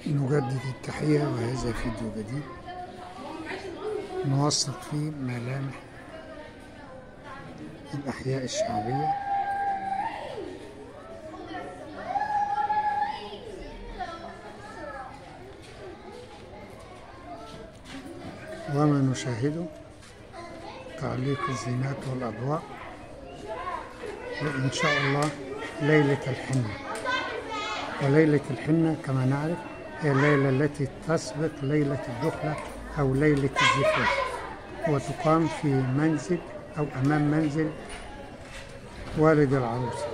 نجدد التحية وهذا فيديو جديد نوثق فيه ملامح الأحياء الشعبية وما نشاهده تعليق الزينات والأضواء، وإن شاء الله ليلة الحنة. وليلة الحنة كما نعرف هي الليلة التي تسبق ليلة الدخلة أو ليلة الزفاف، وتقام في منزل أو أمام منزل والد العروسة.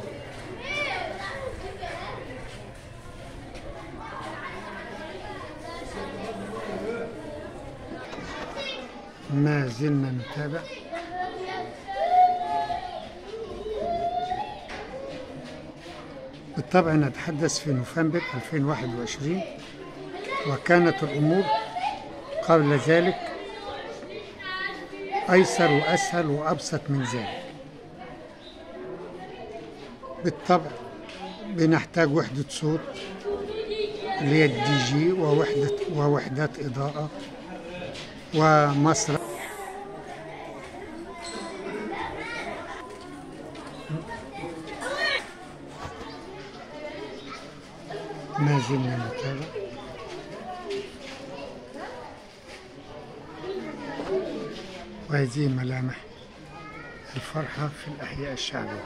ما زلنا نتابع بالطبع. نتحدث في نوفمبر 2021، وكانت الأمور قبل ذلك أيسر وأسهل وأبسط من ذلك. بالطبع بنحتاج وحدة صوت اللي هي الدي جي، ووحدات إضاءة ومسرح. ما زلنا نتابع وهذه ملامح الفرحة في الأحياء الشعبية.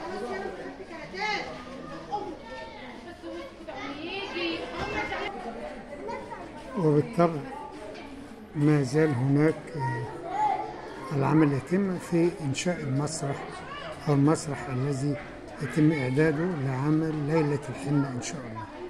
وبالطبع ما زال هناك العمل يتم في إنشاء المسرح أو المسرح الذي يتم إعداده لعمل ليلة الحنة إن شاء الله.